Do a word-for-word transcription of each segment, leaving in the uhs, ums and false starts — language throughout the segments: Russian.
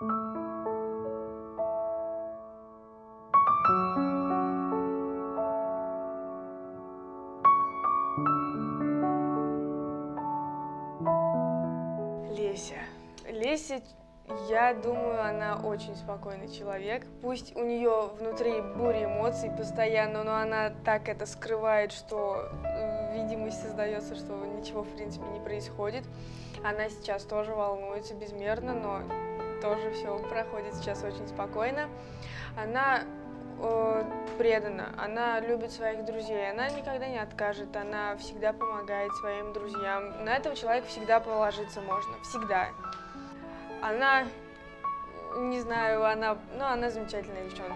Леся. Леся, я думаю, она очень спокойный человек. Пусть у нее внутри буря эмоций постоянно, но она так это скрывает, что видимость создается, что ничего в принципе не происходит. Она сейчас тоже волнуется безмерно, но тоже все проходит сейчас очень спокойно. Она э, предана, она любит своих друзей, она никогда не откажет, она всегда помогает своим друзьям. На этого человека всегда положиться можно, всегда. Она, не знаю, она, ну, она замечательная девчонка.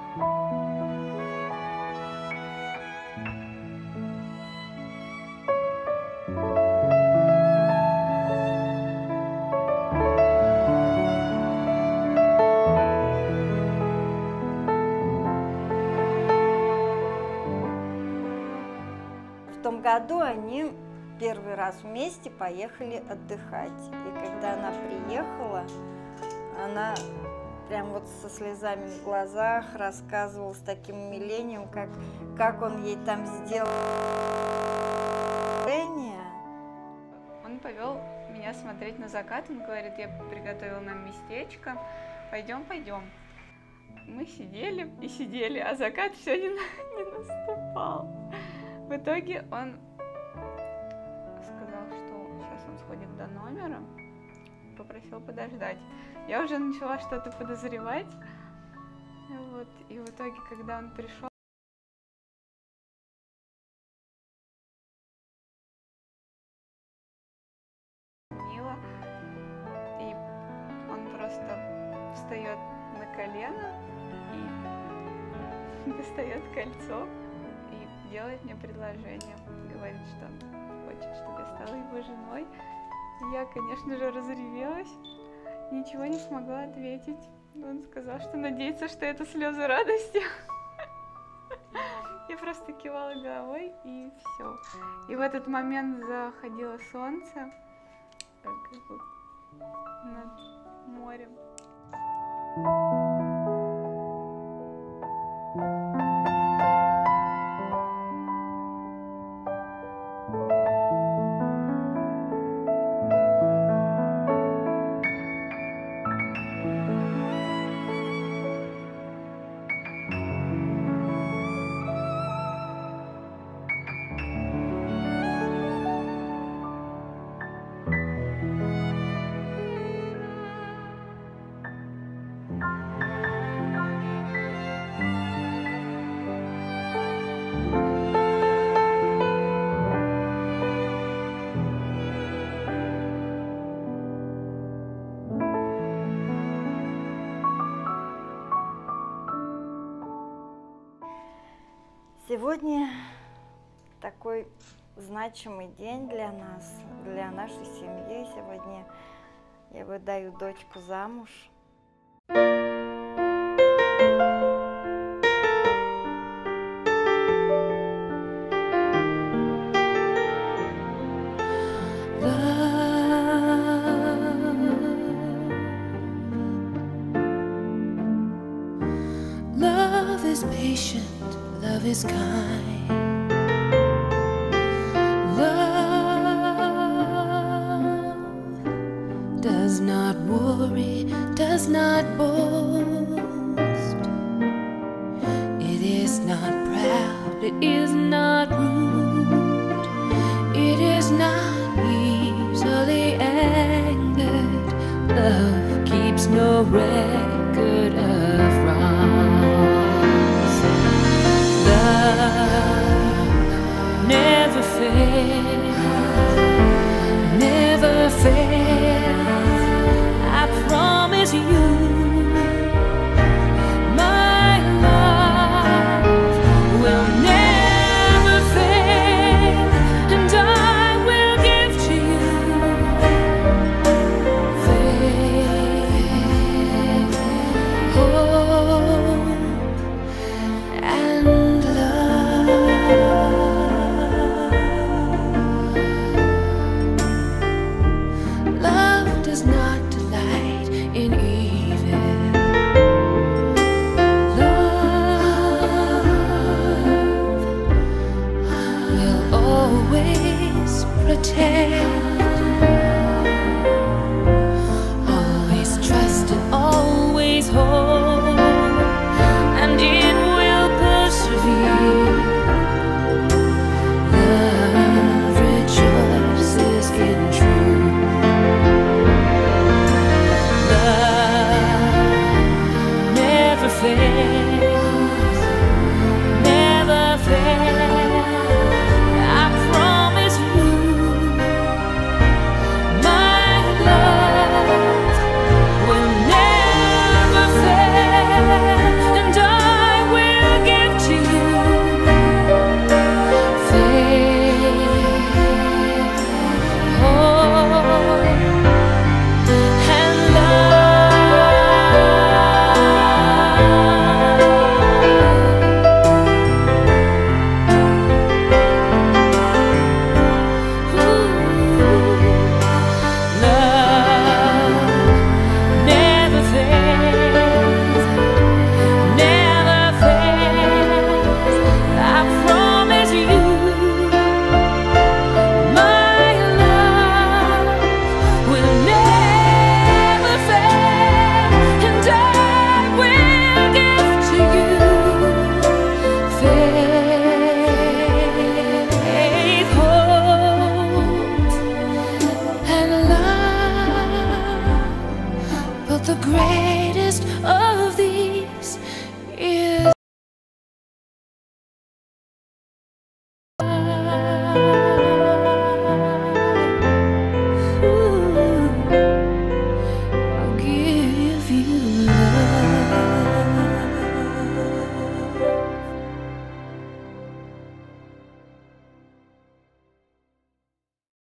В том году они первый раз вместе поехали отдыхать. И когда она приехала, она прям вот со слезами в глазах рассказывала с таким умилением, как, как он ей там сделал. Он повел меня смотреть на закат, он говорит, я приготовил нам местечко, пойдем, пойдем. Мы сидели и сидели, а закат все не, не наступал. В итоге он сказал, что сейчас он сходит до номера, попросил подождать. Я уже начала что-то подозревать, вот, и в итоге, когда он пришел, Мила, и он просто встает на колено и достает кольцо. Делает мне предложение, говорит, что хочет, чтобы я стала его женой. И я, конечно же, разревелась, ничего не смогла ответить. Он сказал, что надеется, что это слезы радости. Я просто кивала головой, и все. И в этот момент заходило солнце, как бы над морем. Сегодня такой значимый день для нас, для нашей семьи. Сегодня я выдаю дочку замуж. Love is patient. Love is kind. Love does not worry, does not boast. It is not proud, it is not rude. It is not easily angered. Love keeps no record of